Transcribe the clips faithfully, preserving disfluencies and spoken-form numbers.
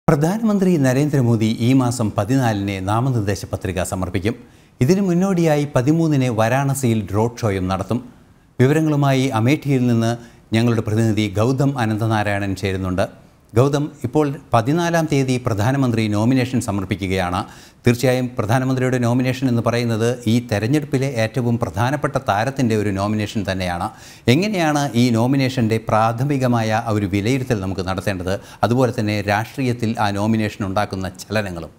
പ്രധാനമന്ത്രി നരേന്ദ്രമോദി ഈ മാസം പതിനാലിന് നാമനിർദ്ദേശ പത്രിക സമർപ്പിക്കും. ഇതിനു മുന്നോടിയായി പതിമൂന്നിന് വാരാണസിയിൽ റോഡ് ഷോയും നടത്തും. വിവരങ്ങളുമായി അമേഠിയിൽ നിന്ന് ഞങ്ങളുടെ പ്രതിനിധി ഗൗതം അനന്തനാരായണൻ ചേരുന്നുണ്ട്. ഗൗതം, ഇപ്പോൾ പതിനാലാം തീയതി പ്രധാനമന്ത്രി നോമിനേഷൻ സമർപ്പിക്കുകയാണ്. തീർച്ചയായും പ്രധാനമന്ത്രിയുടെ നോമിനേഷൻ എന്ന് പറയുന്നത് ഈ തെരഞ്ഞെടുപ്പിലെ ഏറ്റവും പ്രധാനപ്പെട്ട താരത്തിൻ്റെ ഒരു നോമിനേഷൻ തന്നെയാണ്. എങ്ങനെയാണ് ഈ നോമിനേഷൻ്റെ പ്രാഥമികമായ ഒരു വിലയിരുത്തൽ നമുക്ക് നടത്തേണ്ടത്? അതുപോലെ തന്നെ രാഷ്ട്രീയത്തിൽ ആ നോമിനേഷൻ ഉണ്ടാക്കുന്ന ചലനങ്ങളും.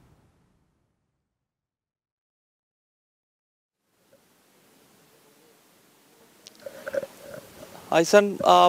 ഐസൺ,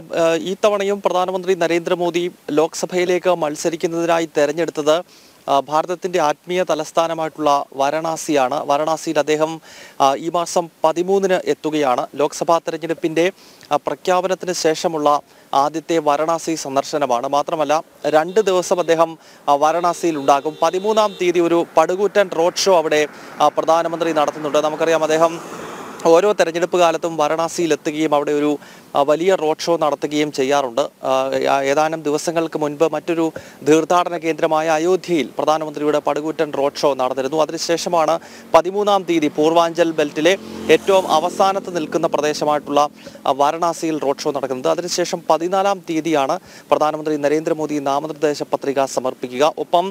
ഈ തവണയും പ്രധാനമന്ത്രി നരേന്ദ്രമോദി ലോക്സഭയിലേക്ക് മത്സരിക്കുന്നതിനായി തെരഞ്ഞെടുത്തത് ഭാരതത്തിൻ്റെ ആത്മീയ തലസ്ഥാനമായിട്ടുള്ള വാരണാസിയാണ്. വാരണാസിയിൽ അദ്ദേഹം ഈ മാസം പതിമൂന്നിന് എത്തുകയാണ്. ലോക്സഭാ തെരഞ്ഞെടുപ്പിൻ്റെ പ്രഖ്യാപനത്തിന് ശേഷമുള്ള ആദ്യത്തെ വാരണാസി സന്ദർശനമാണ്. മാത്രമല്ല, രണ്ട് ദിവസം അദ്ദേഹം വാരണാസിയിൽ ഉണ്ടാകും. പതിമൂന്നാം തീയതി ഒരു പടുകൂറ്റൻ റോഡ് ഷോ അവിടെ പ്രധാനമന്ത്രി നടത്തുന്നുണ്ട്. നമുക്കറിയാം, അദ്ദേഹം ഓരോ തെരഞ്ഞെടുപ്പ് കാലത്തും വാരണാസിയിൽ എത്തുകയും അവിടെ ഒരു വലിയ റോഡ് ഷോ നടത്തുകയും ചെയ്യാറുണ്ട്. ഏതാനും ദിവസങ്ങൾക്ക് മുൻപ് മറ്റൊരു തീർത്ഥാടന കേന്ദ്രമായ അയോധ്യയിൽ പ്രധാനമന്ത്രിയുടെ പടുകൂറ്റൻ റോഡ് ഷോ നടന്നിരുന്നു. അതിനുശേഷമാണ് പതിമൂന്നാം തീയതി പൂർവാഞ്ചൽ ബെൽറ്റിലെ ഏറ്റവും അവസാനത്ത് നിൽക്കുന്ന പ്രദേശമായിട്ടുള്ള വാരണാസിയിൽ റോഡ് ഷോ നടക്കുന്നത്. അതിനുശേഷം പതിനാലാം തീയതിയാണ് പ്രധാനമന്ത്രി നരേന്ദ്രമോദി നാമനിർദ്ദേശ പത്രിക സമർപ്പിക്കുക. ഒപ്പം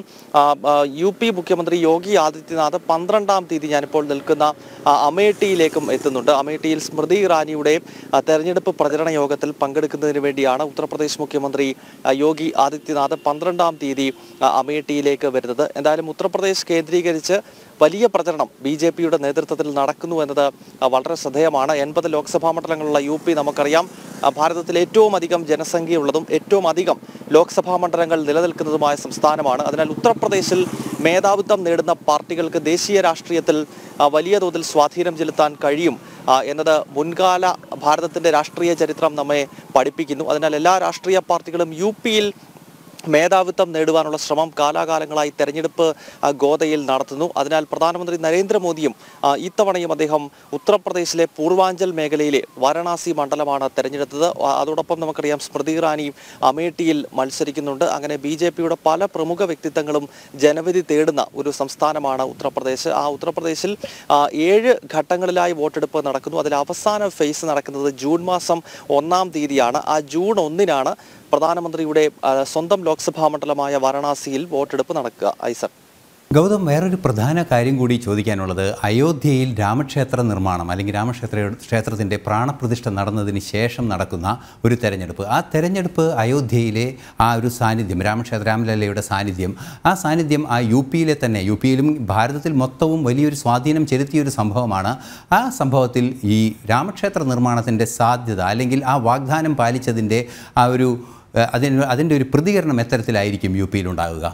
യു പി മുഖ്യമന്ത്രി യോഗി ആദിത്യനാഥ് പന്ത്രണ്ടാം തീയതി ഞാനിപ്പോൾ നിൽക്കുന്ന അമേഠിയിലേക്കും എത്തുന്നുണ്ട്. അമേഠിയിൽ സ്മൃതി ഇറാനിയുടെ തെരഞ്ഞെടുപ്പ് പ്രചരണ യോഗത്തിൽ പങ്കെടുക്കുന്നതിന് വേണ്ടിയാണ് ഉത്തർപ്രദേശ് മുഖ്യമന്ത്രി യോഗി ആദിത്യനാഥ് പന്ത്രണ്ടാം തീയതി അമേഠിയിലേക്ക് വരുന്നത്. എന്തായാലും ഉത്തർപ്രദേശ് കേന്ദ്രീകരിച്ച് വലിയ പ്രചരണം ബി ജെ പിയുടെ നേതൃത്വത്തിൽ നടക്കുന്നു എന്നത് വളരെ ശ്രദ്ധേയമാണ്. എൺപത് ലോക്സഭാ മണ്ഡലങ്ങളുള്ള യു പി നമുക്കറിയാം ഭാരതത്തിൽ ഏറ്റവും അധികം ജനസംഖ്യയുള്ളതും ഏറ്റവും അധികം ലോക്സഭാ മണ്ഡലങ്ങൾ നിലനിൽക്കുന്നതുമായ സംസ്ഥാനമാണ്. അതിനാൽ ഉത്തർപ്രദേശിൽ മേധാവിത്വം നേടുന്ന പാർട്ടികൾക്ക് ദേശീയ രാഷ്ട്രീയത്തിൽ വലിയ തോതിൽ സ്വാധീനം ചെലുത്താൻ കഴിയും എന്നത് മുൻകാല ഭാരതത്തിൻ്റെ രാഷ്ട്രീയ ചരിത്രം നമ്മെ പഠിപ്പിക്കുന്നു. അതിനാൽ എല്ലാ രാഷ്ട്രീയ പാർട്ടികളും യു പിയിൽ മേധാവിത്വം നേടുവാനുള്ള ശ്രമം കാലാകാലങ്ങളായി തെരഞ്ഞെടുപ്പ് ഗോതയിൽ നടത്തുന്നു. അതിനാൽ പ്രധാനമന്ത്രി നരേന്ദ്രമോദിയും ഇത്തവണയും അദ്ദേഹം ഉത്തർപ്രദേശിലെ പൂർവാഞ്ചൽ മേഖലയിലെ വാരണാസി മണ്ഡലമാണ് തെരഞ്ഞെടുത്തത്. അതോടൊപ്പം നമുക്കറിയാം സ്മൃതി ഇറാനി അമേഠിയിൽ മത്സരിക്കുന്നുണ്ട്. അങ്ങനെ ബി ജെ പിയുടെ പല പ്രമുഖ വ്യക്തിത്വങ്ങളും ജനവിധി തേടുന്ന ഒരു സംസ്ഥാനമാണ് ഉത്തർപ്രദേശ്. ആ ഉത്തർപ്രദേശിൽ ഏഴ് ഘട്ടങ്ങളിലായി വോട്ടെടുപ്പ് നടക്കുന്നു. അതിൽ അവസാന ഫേസ് നടക്കുന്നത് ജൂൺ മാസം ഒന്നാം തീയതിയാണ്. ആ ജൂൺ ഒന്നിനാണ് പ്രധാനമന്ത്രിയുടെ സ്വന്തം ലോക്സഭാ മണ്ഡലമായ വാരണാസിയിൽ വോട്ടെടുപ്പ് നടക്കുക. ഐസർ, ഗൗതം, വേറൊരു പ്രധാന കാര്യം കൂടി ചോദിക്കാനുള്ളത്, അയോധ്യയിൽ രാമക്ഷേത്ര നിർമ്മാണം അല്ലെങ്കിൽ രാമക്ഷേത്ര ക്ഷേത്രത്തിൻ്റെ പ്രാണപ്രതിഷ്ഠ നടന്നതിന് ശേഷം നടക്കുന്ന ഒരു തെരഞ്ഞെടുപ്പ്. ആ തെരഞ്ഞെടുപ്പ് അയോധ്യയിലെ ആ ഒരു സാന്നിധ്യം, രാമക്ഷേത്ര രാമലല്ലയുടെ സാന്നിധ്യം, ആ സാന്നിധ്യം ആ യു പിയിലെ തന്നെ യു പിയിലും ഭാരതത്തിൽ മൊത്തവും വലിയൊരു സ്വാധീനം ചെലുത്തിയൊരു സംഭവമാണ്. ആ സംഭവത്തിൽ ഈ രാമക്ഷേത്ര നിർമ്മാണത്തിൻ്റെ സാധ്യത അല്ലെങ്കിൽ ആ വാഗ്ദാനം പാലിച്ചതിൻ്റെ ആ ഒരു അതിന് അതിൻ്റെ ഒരു പ്രതികരണം എത്തരത്തിലായിരിക്കും യു പിയിലുണ്ടാവുക?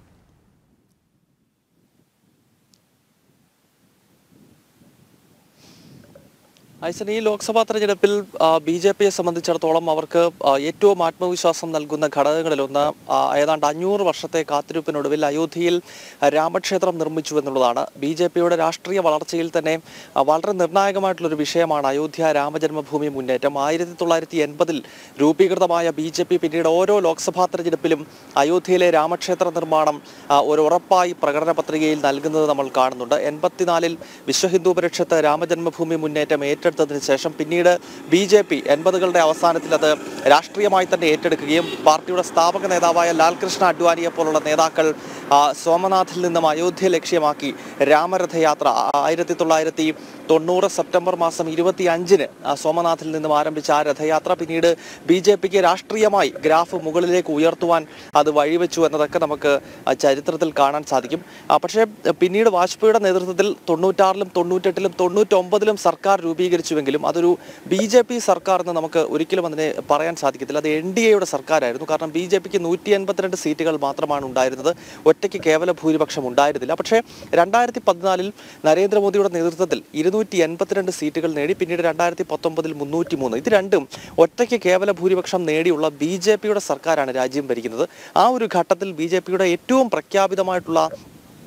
ഐസൻ, ഈ ലോക്സഭാ തെരഞ്ഞെടുപ്പിൽ ബി ജെ പിയെ സംബന്ധിച്ചിടത്തോളം അവർക്ക് ഏറ്റവും ആത്മവിശ്വാസം നൽകുന്ന ഘടകങ്ങളിലൊന്ന് ഏതാണ്ട് അഞ്ഞൂറ് വർഷത്തെ കാത്തിരിപ്പിനൊടുവിൽ അയോധ്യയിൽ രാമക്ഷേത്രം നിർമ്മിച്ചു എന്നുള്ളതാണ്. ബി ജെ പിയുടെ രാഷ്ട്രീയ വളർച്ചയിൽ തന്നെ വളരെ നിർണായകമായിട്ടുള്ളൊരു വിഷയമാണ് അയോധ്യ രാമജന്മഭൂമി മുന്നേറ്റം. ആയിരത്തി തൊള്ളായിരത്തി എൺപതിൽ രൂപീകൃതമായ ബി ജെ പി പിന്നീട് ഓരോ ലോക്സഭാ തെരഞ്ഞെടുപ്പിലും അയോധ്യയിലെ രാമക്ഷേത്ര നിർമ്മാണം ഒരു ഉറപ്പായി പ്രകടന പത്രികയിൽ നൽകുന്നത് നമ്മൾ കാണുന്നുണ്ട്. എൺപത്തിനാലിൽ വിശ്വഹിന്ദു പരിഷത്ത് രാമജന്മഭൂമി മുന്നേറ്റം ഏറ്റെടുത്തതിന് ശേഷം പിന്നീട് ബി ജെ പി എൺപതുകളുടെ അവസാനത്തിൽ അത് രാഷ്ട്രീയമായി തന്നെ ഏറ്റെടുക്കുകയും പാർട്ടിയുടെ സ്ഥാപക നേതാവായ ലാൽകൃഷ്ണ അഡ്വാനിയെ പോലുള്ള നേതാക്കൾ സോമനാഥിൽ നിന്നും അയോധ്യ ലക്ഷ്യമാക്കി രാമരഥയാത്ര ആയിരത്തി തൊള്ളായിരത്തി തൊണ്ണൂറ് സെപ്റ്റംബർ മാസം ഇരുപത്തി അഞ്ചിന് സോമനാഥിൽ നിന്നും ആരംഭിച്ച ആ രഥയാത്ര പിന്നീട് ബി ജെ പിക്ക് രാഷ്ട്രീയമായി ഗ്രാഫ് മുകളിലേക്ക് ഉയർത്തുവാൻ അത് വഴിവെച്ചു എന്നതൊക്കെ നമുക്ക് ചരിത്രത്തിൽ കാണാൻ സാധിക്കും. പക്ഷേ പിന്നീട് വാജ്പേയിയുടെ നേതൃത്വത്തിൽ തൊണ്ണൂറ്റാറിലും തൊണ്ണൂറ്റെട്ടിലും തൊണ്ണൂറ്റൊമ്പതിലും സർക്കാർ രൂപീകരിച്ചുവെങ്കിലും അതൊരു ബി ജെ പി സർക്കാർ എന്ന് നമുക്ക് ഒരിക്കലും അതിനെ പറയാൻ സാധിക്കത്തില്ല. അത് എൻ ഡി എയുടെ സർക്കാരായിരുന്നു. കാരണം ബി ജെ പിക്ക് നൂറ്റി എൺപത്തിരണ്ട് സീറ്റുകൾ മാത്രമാണ് ഉണ്ടായിരുന്നത്. ഒറ്റയ്ക്ക് കേവല ഭൂരിപക്ഷം ഉണ്ടായിരുന്നില്ല. പക്ഷേ രണ്ടായിരത്തി പതിനാലിൽ നരേന്ദ്രമോദിയുടെ നേതൃത്വത്തിൽ ഇരുന്നൂറ്റി എൺപത്തിരണ്ട് സീറ്റുകൾ നേടി. പിന്നീട് രണ്ടായിരത്തി പത്തൊമ്പതിൽ മുന്നൂറ്റി മൂന്ന്. ഇത് രണ്ടും ഒറ്റയ്ക്ക് കേവല ഭൂരിപക്ഷം നേടിയുള്ള ബി ജെ പിയുടെ സർക്കാരാണ് രാജ്യം ഭരിക്കുന്നത്. ആ ഒരു ഘട്ടത്തിൽ ബി ജെ പിയുടെ ഏറ്റവും പ്രഖ്യാപിതമായിട്ടുള്ള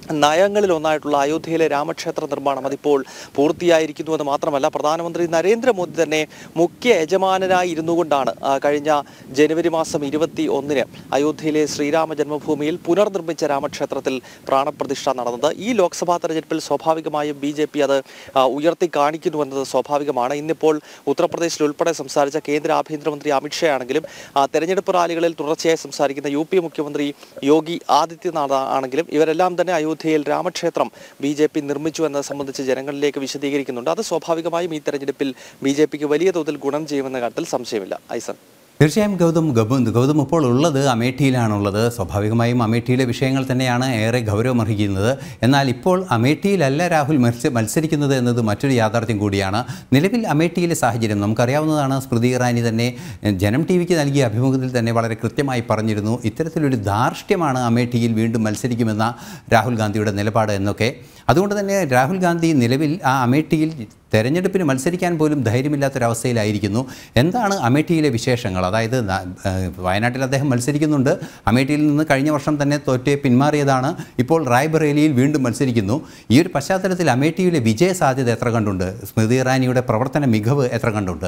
നയങ്ങളിൽ ഒന്നായിട്ടുള്ള അയോധ്യയിലെ രാമക്ഷേത്ര നിർമ്മാണം അതിപ്പോൾ പൂർത്തിയായിരിക്കുന്നുവെന്ന് മാത്രമല്ല പ്രധാനമന്ത്രി നരേന്ദ്രമോദി തന്നെ മുഖ്യ യജമാനനായി ഇരുന്നു കൊണ്ടാണ് കഴിഞ്ഞ ജനുവരി മാസം ഇരുപത്തി ഒന്നിന് അയോധ്യയിലെ ശ്രീരാമ ജന്മഭൂമിയിൽ പുനർനിർമ്മിച്ച രാമക്ഷേത്രത്തിൽ പ്രാണപ്രതിഷ്ഠ നടന്നത്. ഈ ലോക്സഭാ തെരഞ്ഞെടുപ്പിൽ സ്വാഭാവികമായും ബി ജെ പി അത് ഉയർത്തി കാണിക്കുന്നുവെന്നത് സ്വാഭാവികമാണ്. ഇന്നിപ്പോൾ ഉത്തർപ്രദേശിൽ ഉൾപ്പെടെ സംസാരിച്ച കേന്ദ്ര ആഭ്യന്തരമന്ത്രി അമിത്ഷാ ആണെങ്കിലും തെരഞ്ഞെടുപ്പ് റാലികളിൽ തുടർച്ചയായി സംസാരിക്കുന്ന യു പി മുഖ്യമന്ത്രി യോഗി ആദിത്യനാഥ് ആണെങ്കിലും ഇവരെല്ലാം തന്നെ അയോധ്യയിൽ രാമക്ഷേത്രം ബി ജെ പി നിർമ്മിച്ചു എന്നത് സംബന്ധിച്ച് ജനങ്ങളിലേക്ക് വിശദീകരിക്കുന്നുണ്ട്. അത് സ്വാഭാവികമായും ഈ തെരഞ്ഞെടുപ്പിൽ ബി ജെ പിക്ക് വലിയ തോതിൽ ഗുണം ചെയ്യുമെന്ന കാര്യത്തിൽ സംശയമില്ല. ഐസൻ, തീർച്ചയായും ഗൗതം ഗൗതം ഗൗതം ഇപ്പോൾ ഉള്ളത് അമേഠിയിലാണുള്ളത്. സ്വാഭാവികമായും അമേഠിയിലെ വിഷയങ്ങൾ തന്നെയാണ് ഏറെ ഗൗരവമർഹിക്കുന്നത്. എന്നാൽ ഇപ്പോൾ അമേഠിയിലല്ല രാഹുൽ മത്സ മത്സരിക്കുന്നത് എന്നത് മറ്റൊരു യാഥാർത്ഥ്യം കൂടിയാണ്. നിലവിൽ അമേഠിയിലെ സാഹചര്യം നമുക്കറിയാവുന്നതാണ്. സ്മൃതി ഇറാനി തന്നെ ജനം ടി വിക്ക് നൽകിയ അഭിമുഖത്തിൽ തന്നെ വളരെ കൃത്യമായി പറഞ്ഞിരുന്നു, ഇത്തരത്തിലൊരു ധാർഷ്ട്യമാണ് അമേഠിയിൽ വീണ്ടും മത്സരിക്കുമെന്ന രാഹുൽ ഗാന്ധിയുടെ നിലപാട് എന്നൊക്കെ. അതുകൊണ്ട് തന്നെ രാഹുൽ ഗാന്ധി നിലവിൽ ആ അമേഠിയിൽ തെരഞ്ഞെടുപ്പിന് മത്സരിക്കാൻ പോലും ധൈര്യമില്ലാത്തൊരവസ്ഥയിലായിരിക്കുന്നു. എന്താണ് അമേഠിയിലെ വിശേഷങ്ങൾ? അതായത് വയനാട്ടിൽ അദ്ദേഹം മത്സരിക്കുന്നുണ്ട്. അമേഠിയിൽ നിന്ന് കഴിഞ്ഞ വർഷം തന്നെ തോറ്റ് പിന്മാറിയതാണ്. ഇപ്പോൾ റായ്ബറേലിയിൽ വീണ്ടും മത്സരിക്കുന്നു. ഈ ഒരു പശ്ചാത്തലത്തിൽ അമേഠിയിലെ വിജയ സാധ്യത എത്ര കണ്ടുണ്ട്? സ്മൃതി ഇറാനിയുടെ പ്രവർത്തന മികവ് എത്ര കണ്ടുണ്ട്?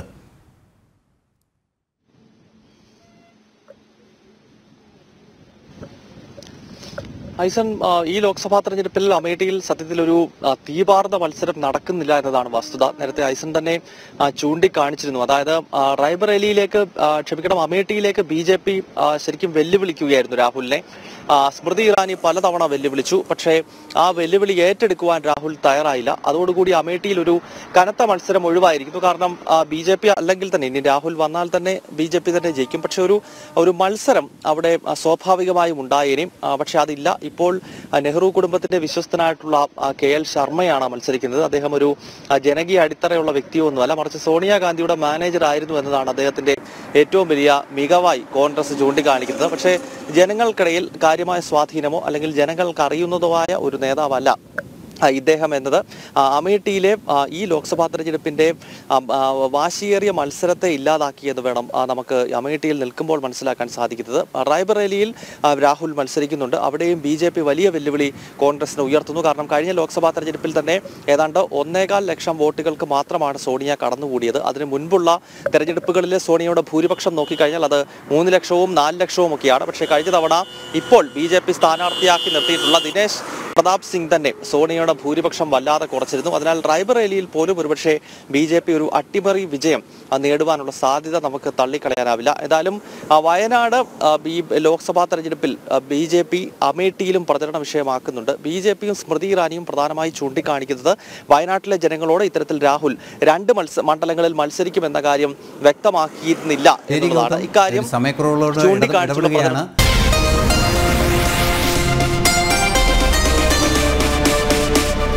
ഐസൻ, ഈ ലോക്സഭാ തെരഞ്ഞെടുപ്പിൽ അമേഠിയിൽ സത്യത്തിൽ ഒരു തീപാർന്ന മത്സരം നടക്കുന്നില്ല എന്നതാണ് വസ്തുത. നേരത്തെ ഐസൻ തന്നെ ചൂണ്ടിക്കാണിച്ചിരുന്നു. അതായത് റായ്ബറേലിയിലേക്ക് ക്ഷമിക്കണം അമേഠിയിലേക്ക് ബി ജെ പി ശരിക്കും വെല്ലുവിളിക്കുകയായിരുന്നു രാഹുലിനെ. സ്മൃതി ഇറാനി പലതവണ വെല്ലുവിളിച്ചു. പക്ഷേ ആ വെല്ലുവിളി ഏറ്റെടുക്കുവാൻ രാഹുൽ തയ്യാറായില്ല. അതോടുകൂടി അമേഠിയിൽ ഒരു കനത്ത മത്സരം ഒഴിവായിരിക്കുന്നു. കാരണം ബി ജെ പി അല്ലെങ്കിൽ തന്നെ ഇനി രാഹുൽ വന്നാൽ തന്നെ ബി ജെ പി തന്നെ ജയിക്കും. പക്ഷെ ഒരു ഒരു മത്സരം അവിടെ സ്വാഭാവികമായും ഉണ്ടായേനും. പക്ഷെ അതില്ല. ഇപ്പോൾ നെഹ്റു കുടുംബത്തിന്റെ വിശ്വസ്തനായിട്ടുള്ള കെ എൽ ശർമ്മയാണ് മത്സരിക്കുന്നത്. അദ്ദേഹം ഒരു ജനകീയ അടിത്തറയുള്ള വ്യക്തിയൊന്നുമല്ല, മറിച്ച് സോണിയാഗാന്ധിയുടെ മാനേജർ ആയിരുന്നു എന്നതാണ് അദ്ദേഹത്തിന്റെ ഏറ്റവും വലിയ മികവായി കോൺഗ്രസ് ചൂണ്ടിക്കാണിക്കുന്നത്. പക്ഷേ ജനങ്ങൾക്കിടയിൽ കാര്യമായ സ്വാധീനമോ അല്ലെങ്കിൽ ജനങ്ങൾക്ക് അറിയുന്നതോ ആയ ഒരു നേതാവല്ല ഇദ്ദേഹം എന്നത് അമേഠിയിലെ ഈ ലോക്സഭാ തെരഞ്ഞെടുപ്പിന്റെ വാശിയേറിയ മത്സരത്തെ ഇല്ലാതാക്കിയെന്ന് വേണം നമുക്ക് അമേഠിയിൽ നിൽക്കുമ്പോൾ മനസ്സിലാക്കാൻ സാധിക്കുന്നത്. റായ്ബറേലിയിൽ രാഹുൽ മത്സരിക്കുന്നുണ്ട്. അവിടെയും ബി ജെ പി വലിയ വെല്ലുവിളി കോൺഗ്രസിന് ഉയർത്തുന്നു. കാരണം കഴിഞ്ഞ ലോക്സഭാ തെരഞ്ഞെടുപ്പിൽ തന്നെ ഏതാണ്ട് ഒന്നേകാൽ ലക്ഷം വോട്ടുകൾക്ക് മാത്രമാണ് സോണിയ കടന്നുകൂടിയത്. അതിന് മുൻപുള്ള തെരഞ്ഞെടുപ്പുകളിലെ സോണിയയുടെ ഭൂരിപക്ഷം നോക്കിക്കഴിഞ്ഞാൽ അത് മൂന്ന് ലക്ഷവും നാല് ലക്ഷവും ഒക്കെയാണ്. പക്ഷേ കഴിഞ്ഞ തവണ ഇപ്പോൾ ബി ജെ പി സ്ഥാനാർത്ഥിയാക്കി നിർത്തിയിട്ടുള്ള ദിനേശ് പ്രതാപ് സിംഗ് തന്നെ സോണിയയുടെ ഭൂരിപക്ഷം വല്ലാതെ കുറച്ചിരുന്നു. അതിനാൽ റായ്ബറേലിയിൽ പോലും ഒരുപക്ഷെ ബി ജെ പി ഒരു അട്ടിമറി വിജയം നേടുവാനുള്ള സാധ്യത നമുക്ക് തള്ളിക്കളയാനാവില്ല. ഏതായാലും വയനാട് ഈ ലോക്സഭാ തെരഞ്ഞെടുപ്പിൽ ബി ജെ പി അമേഠിയിലും പ്രചരണ വിഷയമാക്കുന്നുണ്ട്. ബി ജെ പിയും സ്മൃതി ഇറാനിയും പ്രധാനമായി ചൂണ്ടിക്കാണിക്കുന്നത് വയനാട്ടിലെ ജനങ്ങളോട് ഇത്തരത്തിൽ രാഹുൽ രണ്ട് മത്സ മണ്ഡലങ്ങളിൽ മത്സരിക്കുമെന്ന കാര്യം വ്യക്തമാക്കിയിരുന്നില്ല എന്നതാണ്. ഇക്കാര്യം ചൂണ്ടിക്കാണിച്ചുള്ള